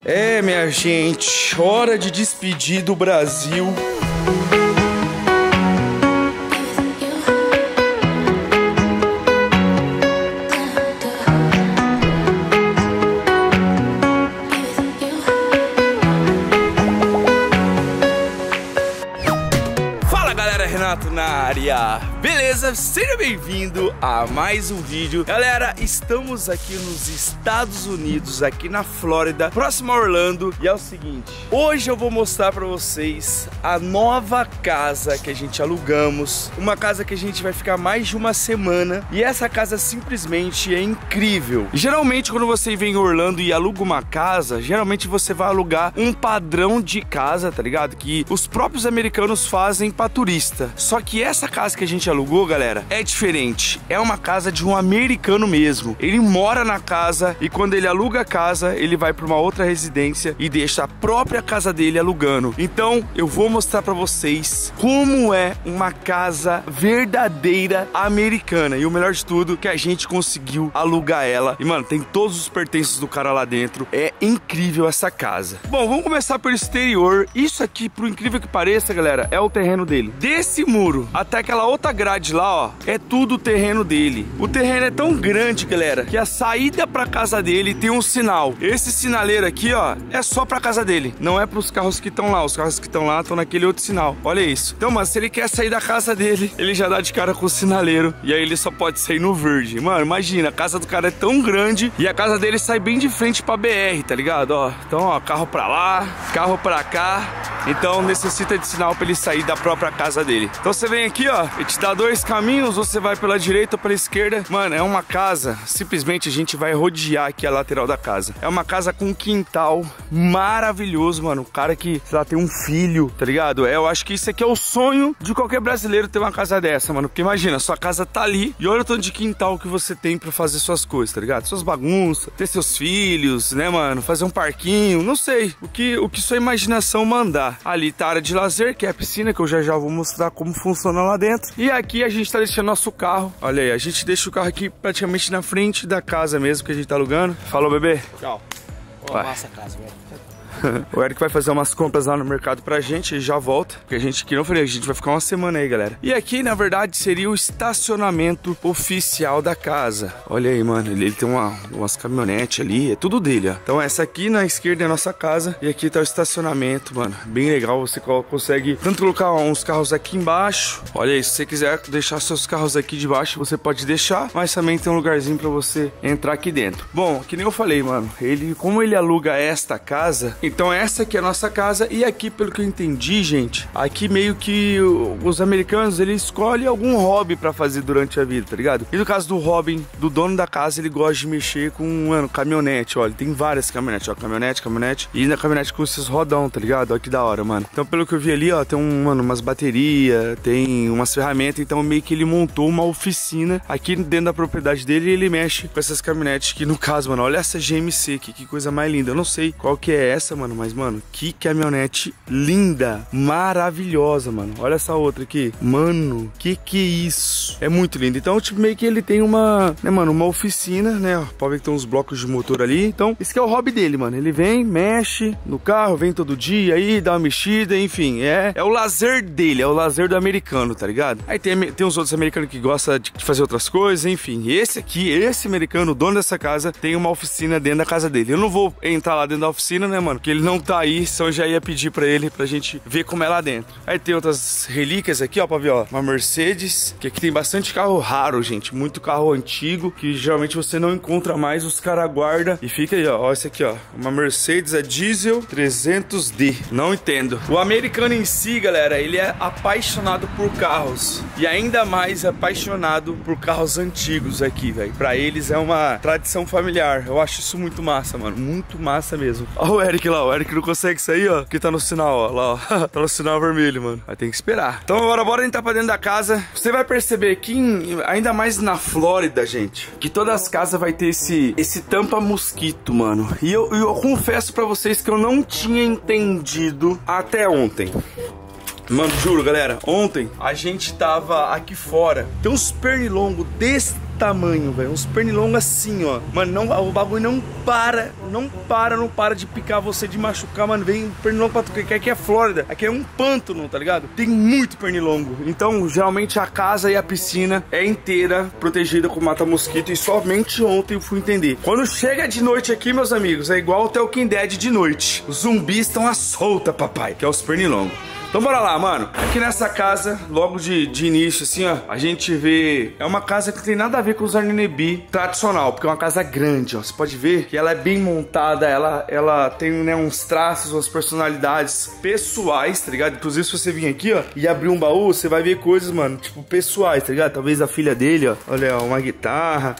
É, minha gente, hora de despedir do Brasil. Renato na área, beleza? Seja bem-vindo a mais um vídeo. Galera, estamos aqui nos Estados Unidos, aqui na Flórida, próximo a Orlando. E é o seguinte, hoje eu vou mostrar pra vocês a nova casa que a gente alugamos. Uma casa que a gente vai ficar mais de uma semana. E essa casa simplesmente é incrível. Geralmente quando você vem em Orlando e aluga uma casa, geralmente você vai alugar um padrão de casa, tá ligado? Que os próprios americanos fazem pra turista. Só que essa casa que a gente alugou, galera, é diferente. É uma casa de um americano mesmo. Ele mora na casa e quando ele aluga a casa, ele vai para uma outra residência e deixa a própria casa dele alugando. Então, eu vou mostrar para vocês como é uma casa verdadeira americana. E o melhor de tudo, que a gente conseguiu alugar ela. E, mano, tem todos os pertences do cara lá dentro. É incrível essa casa. Bom, vamos começar pelo exterior. Isso aqui, por incrível que pareça, galera, é o terreno dele. Desse muro até aquela outra grade lá, ó, é tudo o terreno dele. O terreno é tão grande, galera, que a saída pra casa dele tem um sinal. Esse sinaleiro aqui, ó, é só pra casa dele. Não é pros carros que estão lá. Os carros que estão lá estão naquele outro sinal. Olha isso. Então, mano, se ele quer sair da casa dele, ele já dá de cara com o sinaleiro. E aí ele só pode sair no verde. Mano, imagina, a casa do cara é tão grande e a casa dele sai bem de frente pra BR, tá ligado? Ó, então, ó, carro pra lá, carro pra cá. Então necessita de sinal pra ele sair da própria casa dele. Então você vem aqui, ó, e te dá dois caminhos, você vai pela direita ou pela esquerda. Mano, é uma casa, simplesmente a gente vai rodear aqui a lateral da casa. É uma casa com um quintal maravilhoso, mano. O cara que, sei lá, tem um filho, tá ligado? Eu acho que isso aqui é o sonho de qualquer brasileiro ter uma casa dessa, mano. Porque imagina, sua casa tá ali e olha o tanto de quintal que você tem pra fazer suas coisas, tá ligado? Suas bagunças, ter seus filhos, né, mano? Fazer um parquinho, não sei. O que sua imaginação mandar. Ali tá a área de lazer, que é a piscina, que eu já vou mostrar como funciona lá dentro. E aqui a gente tá deixando nosso carro. Olha aí, a gente deixa o carro aqui praticamente na frente da casa mesmo que a gente tá alugando. Falou, bebê. Tchau. Pô, massa a casa, velho. O Eric vai fazer umas compras lá no mercado pra gente e já volta. Porque a gente, que não falei, a gente vai ficar uma semana aí, galera. E aqui, na verdade, seria o estacionamento oficial da casa. Olha aí, mano, ele tem umas caminhonetes ali, é tudo dele, ó. Então essa aqui na esquerda é a nossa casa e aqui tá o estacionamento, mano. Bem legal, você consegue tanto colocar uns carros aqui embaixo. Olha aí, se você quiser deixar seus carros aqui de baixo, você pode deixar, mas também tem um lugarzinho pra você entrar aqui dentro. Bom, que nem eu falei, mano, como ele aluga esta casa, então essa aqui é a nossa casa e aqui, pelo que eu entendi, gente, aqui meio que os americanos, eles escolhem algum hobby pra fazer durante a vida, tá ligado? E no caso do Robin, do dono da casa, ele gosta de mexer com, mano, caminhonete, ó, ele tem várias caminhonetes, ó, caminhonete, e na caminhonete com esses rodão, tá ligado? Ó, que da hora, mano. Então, pelo que eu vi ali, ó, tem mano, umas baterias, tem umas ferramentas, então meio que ele montou uma oficina aqui dentro da propriedade dele e ele mexe com essas caminhonetes que, no caso, mano, olha essa GMC aqui, que coisa mais linda. Eu não sei qual que é essa, mano, mas, mano, que caminhonete linda, maravilhosa, mano. Olha essa outra aqui. Mano, que é isso? É muito lindo. Então, tipo, meio que ele tem uma, né, mano, uma oficina, né? Pode ver que tem uns blocos de motor ali. Então, esse que é o hobby dele, mano. Ele vem, mexe no carro, vem todo dia aí, dá uma mexida, enfim. É o lazer dele, é o lazer do americano, tá ligado? Aí tem uns outros americanos que gostam de fazer outras coisas, enfim. Esse aqui, esse americano, o dono dessa casa, tem uma oficina dentro da casa dele. Eu não vou entrar lá dentro da oficina, né, mano? Porque ele não tá aí, então eu já ia pedir pra ele, pra gente ver como é lá dentro. Aí tem outras relíquias aqui, ó, pra ver, ó. Uma Mercedes, que aqui tem bastante carro raro, gente. Muito carro antigo, que geralmente você não encontra mais, os caras guardam. E fica aí, ó, esse aqui, ó. Uma Mercedes, é diesel 300D. Não entendo. O americano em si, galera, ele é apaixonado por carros. E ainda mais apaixonado por carros antigos aqui, velho. Pra eles é uma tradição familiar. Eu acho isso muito massa, mano. Muito massa mesmo. Ó o Eric lá, o Eric não consegue sair, ó, que tá no sinal, ó, lá, ó. Tá no sinal vermelho, mano. Vai ter que esperar. Então agora bora entrar pra dentro da casa. Você vai perceber que ainda mais na Flórida, gente, que todas as casas vai ter esse tampa-mosquito, mano. E eu confesso pra vocês que eu não tinha entendido até ontem. Mano, juro, galera, ontem a gente tava aqui fora. Tem uns pernilongos desse tamanho, velho. Uns pernilongos assim, ó. Mano, não, o bagulho não para de picar você, de machucar, mano. Vem pernilongo pra tu. Aqui é Flórida, aqui é um pântano, tá ligado? Tem muito pernilongo. Então, geralmente a casa e a piscina é inteira protegida com mata-mosquito. E somente ontem eu fui entender. Quando chega de noite aqui, meus amigos, é igual o The Walking Dead de noite. Os zumbis estão à solta, papai, que é os pernilongos. Então bora lá, mano. Aqui nessa casa, logo de início, assim, ó, a gente vê... É uma casa que não tem nada a ver com os Airbnb tradicional, porque é uma casa grande, ó. Você pode ver que ela é bem montada, ela tem, né, uns traços, umas personalidades pessoais, tá ligado? Inclusive, se você vir aqui, ó, e abrir um baú, você vai ver coisas, mano, tipo, pessoais, tá ligado? Talvez a filha dele, ó. Olha, ó, uma guitarra.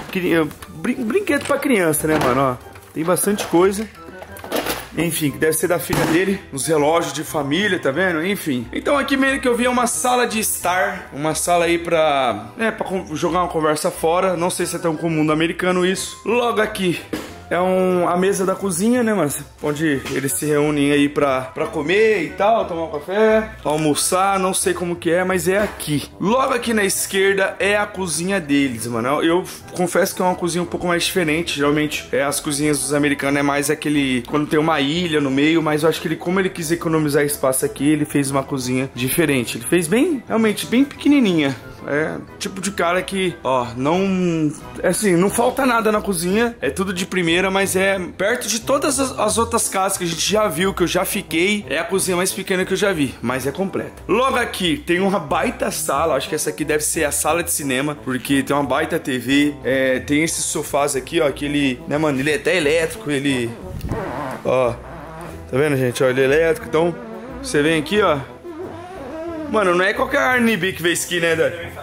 Brinquedo pra criança, né, mano, ó. Tem bastante coisa. Enfim, que deve ser da filha dele. Os relógios de família, tá vendo? Enfim. Então aqui meio que eu vi uma sala de estar. Uma sala aí pra... pra jogar uma conversa fora. Não sei se é tão comum no americano isso. Logo aqui é a mesa da cozinha, né, mano? Onde eles se reúnem aí pra comer e tal, tomar um café, almoçar, não sei como que é, mas é aqui. Logo aqui na esquerda é a cozinha deles, mano. Eu confesso que é uma cozinha um pouco mais diferente. Geralmente, as cozinhas dos americanos é mais aquele... Quando tem uma ilha no meio, mas eu acho que como ele quis economizar espaço aqui, ele fez uma cozinha diferente. Ele fez bem, realmente, bem pequenininha. É tipo de cara que, ó, não... Assim, não falta nada na cozinha. É tudo de primeira, mas é perto de todas as outras casas que a gente já viu, que eu já fiquei. É a cozinha mais pequena que eu já vi, mas é completa. Logo aqui tem uma baita sala. Acho que essa aqui deve ser a sala de cinema, porque tem uma baita TV. Tem esses sofás aqui, ó, que ele... Né, mano, ele é até elétrico, ele... Ó, tá vendo, gente? Ó, ele é elétrico, então... Você vem aqui, ó. Mano, não é qualquer Airbnb que vê aqui, né, Dani?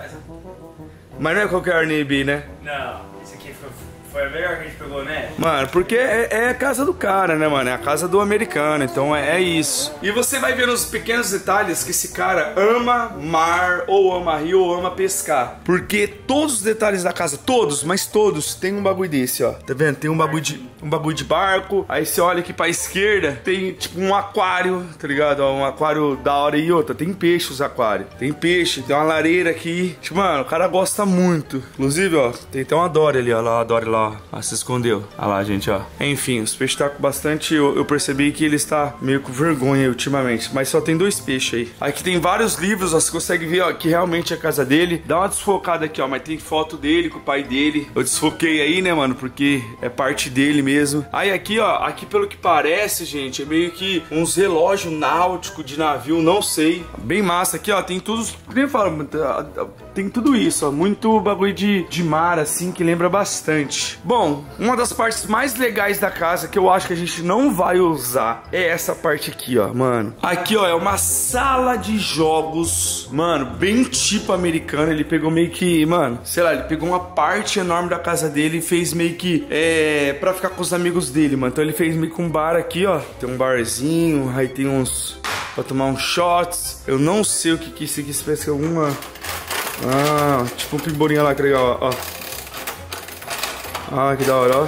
Mas não é qualquer Airbnb, né? Não, isso aqui foi a melhor que a gente pegou, né? Mano, porque é a casa do cara, né, mano? É a casa do americano, então é isso. E você vai ver nos pequenos detalhes que esse cara ama mar, ou ama rio, ou ama pescar. Porque todos os detalhes da casa, todos, mas todos, tem um bagulho desse, ó. Tá vendo? Tem um bagulho de barco. Aí você olha aqui pra esquerda, tem tipo um aquário, tá ligado? Ó, um aquário da hora e outra. Tem peixe os aquários. Tem peixe, tem uma lareira aqui. Tipo, mano, o cara gosta muito. Inclusive, ó, tem até uma Dory ali, ó. Lá, a Dory lá, ó. Ah, se escondeu. Olha lá, gente, ó. Enfim, os peixes tá com bastante... Eu percebi que ele está meio com vergonha ultimamente. Mas só tem 2 peixes aí. Aqui tem vários livros, ó. Você consegue ver, ó, que realmente é a casa dele. Dá uma desfocada aqui, ó. Mas tem foto dele com o pai dele. Eu desfoquei aí, né, mano? Porque é parte dele mesmo. Aí aqui, ó. Aqui, pelo que parece, gente, é meio que uns relógios náuticos de navio. Não sei. Bem massa. Aqui, ó. Tem tudo... Nem falo... Tem tudo isso, ó. Muito bagulho de mar, assim, que lembra bastante. Bom, uma das partes mais legais da casa que eu acho que a gente não vai usar é essa parte aqui, ó, mano. Aqui, ó, é uma sala de jogos, mano, bem tipo americano. Ele pegou meio que, mano, sei lá, ele pegou uma parte enorme da casa dele e fez meio que, pra ficar com os amigos dele, mano. Então ele fez meio que um bar aqui, ó. Tem um barzinho, aí tem uns... pra tomar uns shots. Eu não sei o que é isso aqui, se parece alguma... Ah, tipo um pimborinha lá, que legal, ó. Ah, que da hora, ó.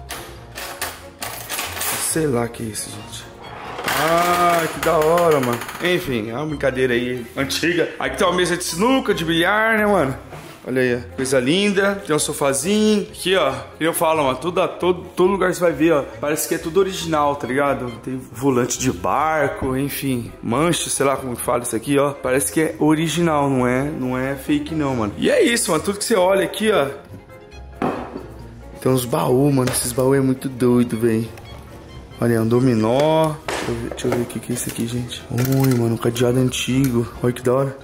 Sei lá que é isso, gente. Ah, que da hora, mano. Enfim, é uma brincadeira aí antiga. Aqui tem uma mesa de sinuca, de bilhar, né, mano? Olha aí, coisa linda. Tem um sofazinho. Aqui, ó, eu falo, mano, todo lugar que você vai ver, ó, parece que é tudo original, tá ligado? Tem volante de barco, enfim, mancha, sei lá como que fala isso aqui, ó. Parece que é original, não é fake não, mano. E é isso, mano, tudo que você olha aqui, ó. Tem uns baús, mano, esses baús é muito doido, velho. Olha, um dominó. Deixa eu ver o que é isso aqui, gente. Ui, mano, um cadeado antigo. Olha que da hora.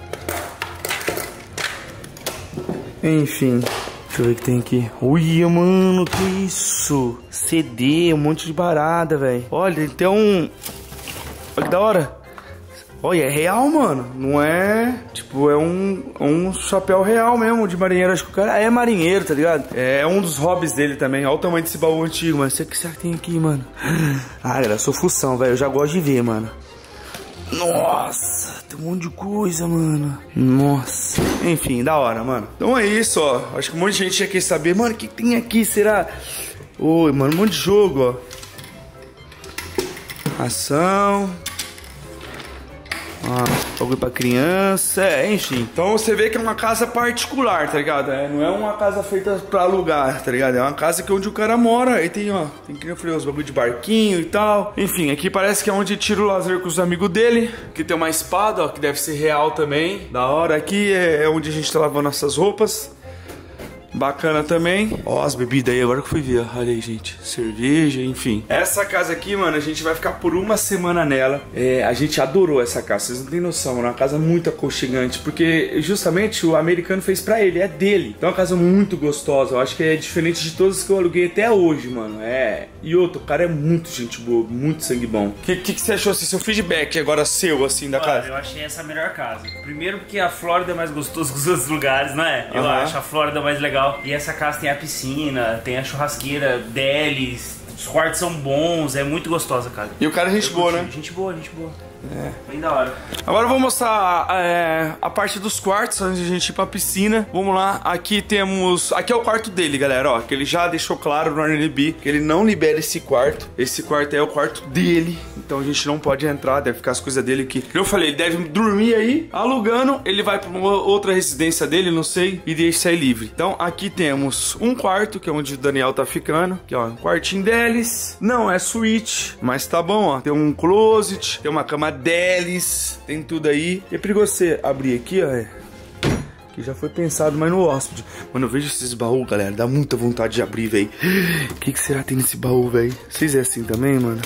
Enfim, deixa eu ver o que tem aqui. Ui, mano, que isso? CD, um monte de barata, velho. Olha, tem até um... Olha que da hora. Olha, é real, mano. Não é... Tipo, é um chapéu real mesmo de marinheiro. Acho que o cara é marinheiro, tá ligado? É um dos hobbies dele também. Olha o tamanho desse baú antigo, mano. O que será que tem aqui, mano? Ah, galera, eu sou fução, velho. Eu já gosto de ver, mano. Nossa, tem um monte de coisa, mano. Nossa. Enfim, da hora, mano. Então é isso, ó. Acho que um monte de gente já quer saber. Mano, o que tem aqui, será? Oi, mano, um monte de jogo, ó. Ação. Bagulho pra criança, enfim. Então você vê que é uma casa particular, tá ligado? Não é uma casa feita pra alugar, tá ligado? É uma casa que onde o cara mora. Aí tem, ó, tem que eu os bagulho de barquinho e tal. Enfim, aqui parece que é onde tira o lazer com os amigos dele. Aqui tem uma espada, ó, que deve ser real também. Da hora. Aqui é onde a gente tá lavando nossas roupas. Bacana também. Ó, as bebidas aí, agora que eu fui ver. Olha aí, gente. Cerveja, enfim. Essa casa aqui, mano, a gente vai ficar por uma semana nela. A gente adorou essa casa, vocês não tem noção, mano. É uma casa muito aconchegante, porque justamente o americano fez pra ele, é dele. Então é uma casa muito gostosa. Eu acho que é diferente de todas que eu aluguei até hoje, mano. E outro, o cara é muito gente boa, muito sangue bom. O que você achou, assim, seu feedback agora seu, assim, da casa? Eu achei essa a melhor casa. Primeiro porque a Flórida é mais gostosa que os outros lugares, não é? Eu acho a Flórida mais legal. E essa casa tem a piscina, tem a churrasqueira, delis, os quartos são bons, é muito gostosa a casa. E o cara é gente boa, né? Gente boa, gente boa. Bem da hora. Agora eu vou mostrar a parte dos quartos antes de a gente ir pra piscina. Vamos lá, aqui temos... Aqui é o quarto dele, galera, ó. Que ele já deixou claro no Airbnb que ele não libera esse quarto. Esse quarto é o quarto dele. Então a gente não pode entrar, deve ficar as coisas dele aqui. Como eu falei, ele deve dormir aí, alugando. Ele vai pra uma outra residência dele, não sei, e deixa sair livre. Então aqui temos um quarto, que é onde o Daniel tá ficando. Aqui, ó, um quartinho deles. Não é suíte, mas tá bom, ó. Tem um closet, tem uma cama deles, tem tudo aí. É perigoso você abrir aqui, ó. Que já foi pensado, mas no hóspede. Mano, eu vejo esses baús, galera, dá muita vontade de abrir, velho. O que será que tem nesse baú, velho? Vocês é assim também, mano?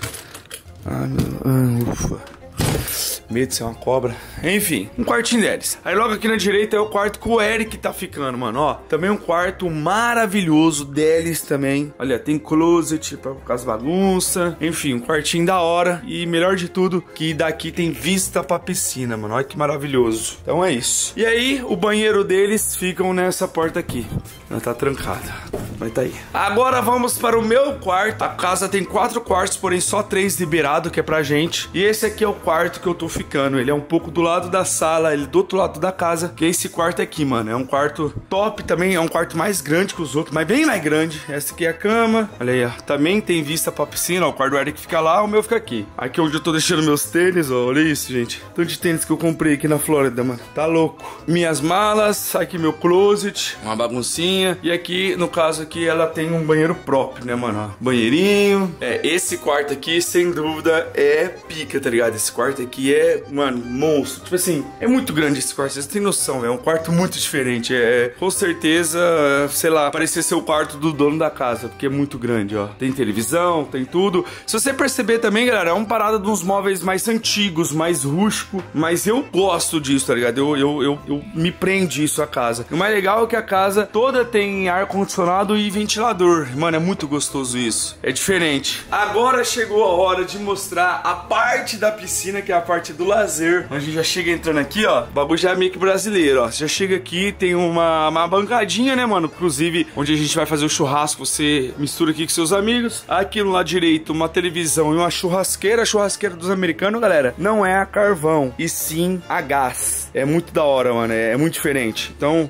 Ufa. Medo de ser uma cobra. Enfim, um quartinho deles. Aí logo aqui na direita é o quarto que o Eric tá ficando, mano, ó. Também um quarto maravilhoso deles também. Olha, tem closet pra ficar as bagunças. Enfim, um quartinho da hora. E melhor de tudo, que daqui tem vista pra piscina, mano. Olha que maravilhoso. Então é isso. E aí, o banheiro deles ficam nessa porta aqui. Ela tá trancada. Mas tá aí. Agora vamos para o meu quarto. A casa tem 4 quartos, porém só 3 liberado, que é pra gente. E esse aqui é o quarto que eu tô ficando. Ele é um pouco do lado da sala, ele do outro lado da casa, que é esse quarto aqui, mano. É um quarto top também, é um quarto mais grande que os outros, mas bem mais grande. Essa aqui é a cama. Olha aí, ó. Também tem vista pra piscina, ó. O quarto do Eric fica lá, o meu fica aqui. Aqui é onde eu tô deixando meus tênis, ó. Olha isso, gente. Tanto de tênis que eu comprei aqui na Flórida, mano. Tá louco. Minhas malas, aqui meu closet, uma baguncinha. E aqui, no caso aqui, ela tem um banheiro próprio, né, mano? Ó, banheirinho. Esse quarto aqui, sem dúvida, é pica, tá ligado? Esse quarto aqui é, mano, monstro. Tipo assim, é muito grande esse quarto, vocês têm noção, é um quarto muito diferente. Com certeza, sei lá, parecia ser o quarto do dono da casa, porque é muito grande, ó. Tem televisão, tem tudo. Se você perceber também, galera, é uma parada de uns móveis mais antigos, mais rústico, mas eu gosto disso, tá ligado? Eu me prende isso a casa. O mais legal é que a casa toda tem ar-condicionado e ventilador. Mano, é muito gostoso isso. É diferente. Agora chegou a hora de mostrar a parte da piscina, que é a parte do lazer. A gente já chega entrando aqui, ó. O bagulho já é meio que brasileiro, ó. Você já chega aqui, tem uma bancadinha, né, mano? Inclusive, onde a gente vai fazer o churrasco, você mistura aqui com seus amigos. Aqui no lado direito, uma televisão e uma churrasqueira. A churrasqueira dos americanos, galera, não é a carvão, e sim a gás. É muito da hora, mano. É muito diferente. Então,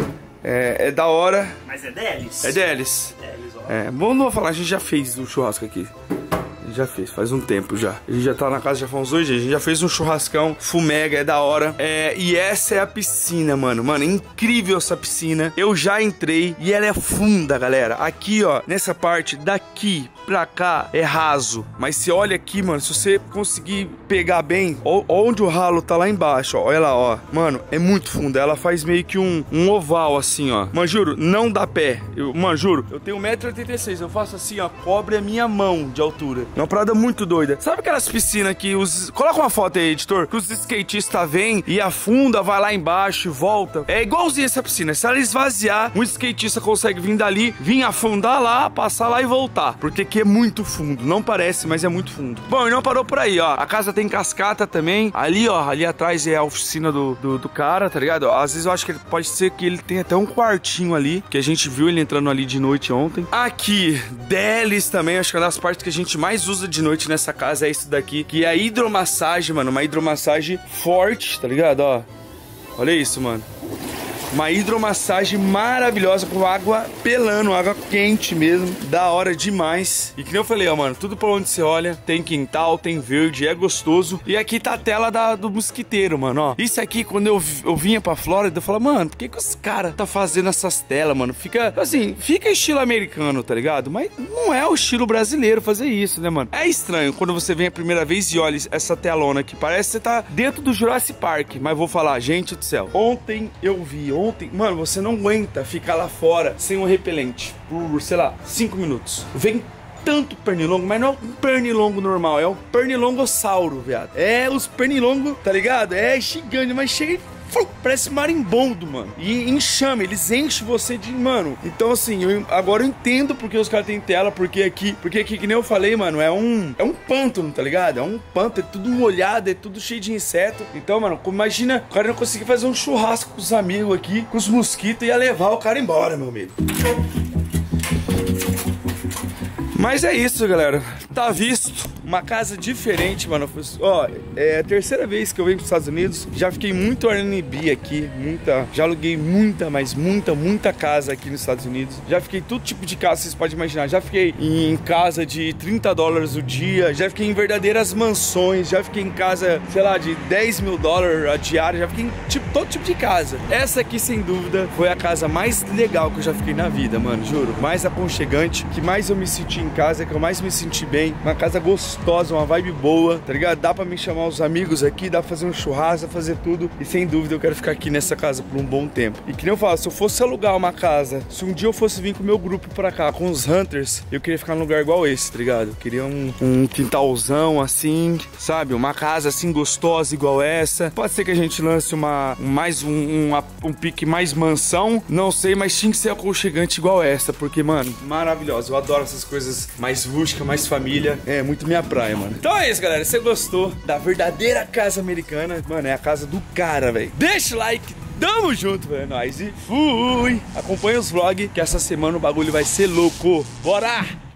é da hora. Mas é deles? É deles. Ó. Vamos falar, a gente já fez o churrasco aqui. Já fez, faz um tempo já. A gente já tá na casa já faz uns 2 dias. A gente já fez um churrascão, fumega, é da hora. E essa é a piscina, mano. Mano, é incrível essa piscina. Eu já entrei e ela é funda, galera. Aqui, ó, nessa parte daqui pra cá é raso. Mas você olha aqui, mano, se você conseguir pegar bem, onde o ralo tá lá embaixo, ó. Olha lá, ó. Mano, é muito funda. Ela faz meio que um oval assim, ó. Mano, juro, não dá pé. Mano, juro, eu tenho 1,86 m. Eu faço assim, ó, cobre a minha mão de altura. É uma parada muito doida. Sabe aquelas piscinas que os... Coloca uma foto aí, editor. Que os skatistas vêm e afunda, vai lá embaixo e volta. É igualzinho essa piscina. Se ela esvaziar, um skatista consegue vir dali, vir afundar lá, passar lá e voltar. Porque aqui é muito fundo. Não parece, mas é muito fundo. Bom, e não parou por aí, ó. A casa tem cascata também. Ali, ó, ali atrás é a oficina do cara, tá ligado? Às vezes eu acho que ele pode ser que ele tenha até um quartinho ali, que a gente viu ele entrando ali de noite ontem. Aqui, deles também, acho que é uma das partes que a gente mais usa de noite nessa casa é isso daqui, que é a hidromassagem, mano, uma hidromassagem forte, tá ligado, ó. Olha isso, mano. Uma hidromassagem maravilhosa com água pelando, água quente mesmo. Da hora demais. E que nem eu falei, ó, mano, tudo pra onde você olha, tem quintal, tem verde, é gostoso. E aqui tá a tela do mosquiteiro, mano, ó. Isso aqui, quando eu vinha pra Flórida, eu falava, mano, por que os caras tá fazendo essas telas, mano? Fica, assim, fica estilo americano, tá ligado? Mas não é o estilo brasileiro fazer isso, né, mano? É estranho quando você vem a primeira vez e olha essa telona aqui. Parece que você tá dentro do Jurassic Park. Mas vou falar, gente do céu. Ontem, mano, você não aguenta ficar lá fora sem um repelente por, sei lá, 5 minutos. Vem tanto pernilongo, mas não é um pernilongo normal, é um pernilongossauro, viado. É os pernilongos, tá ligado? É gigante, mas chega e parece marimbondo, mano. E enxame, eles enchem você de, mano. Então, assim, agora eu entendo porque os caras têm tela, porque aqui, que nem eu falei, mano, é um pântano, tá ligado? É um pântano, é tudo molhado, é tudo cheio de inseto. Então, mano, imagina, o cara não conseguir fazer um churrasco com os amigos aqui, com os mosquitos, e ia levar o cara embora, meu amigo. Mas é isso, galera. Tá visto. Uma casa diferente, mano. Ó, é a terceira vez que eu venho para os Estados Unidos. Já fiquei muito Airbnb aqui. Já aluguei muita casa aqui nos Estados Unidos. Já fiquei todo tipo de casa, vocês podem imaginar. Já fiquei em casa de $30 o dia. Já fiquei em verdadeiras mansões. Já fiquei em casa, sei lá, de $10 mil a diária. Já fiquei em todo tipo de casa. Essa aqui, sem dúvida, foi a casa mais legal que eu já fiquei na vida, mano. Juro. Mais aconchegante. Que mais eu me senti em casa, que eu mais me senti bem. Uma casa gostosa, uma vibe boa, tá ligado? Dá pra me chamar os amigos aqui, dá pra fazer um churrasco, fazer tudo. E sem dúvida eu quero ficar aqui nessa casa por um bom tempo. E que nem eu falo, se eu fosse alugar uma casa, se um dia eu fosse vir com o meu grupo pra cá, com os Hunters, eu queria ficar num lugar igual esse, tá ligado? Eu queria um quintalzão assim, sabe? Uma casa assim gostosa igual essa. Pode ser que a gente lance um pique mais mansão, não sei, mas tinha que ser aconchegante igual essa, porque, mano, maravilhosa. Eu adoro essas coisas mais rústicas, mais família. É muito minha praia, mano. Então é isso, galera. Se você gostou da verdadeira casa americana, mano, é a casa do cara, velho. Deixa o like, tamo junto, velho. É nóis e fui! Acompanha os vlogs, que essa semana o bagulho vai ser louco. Bora!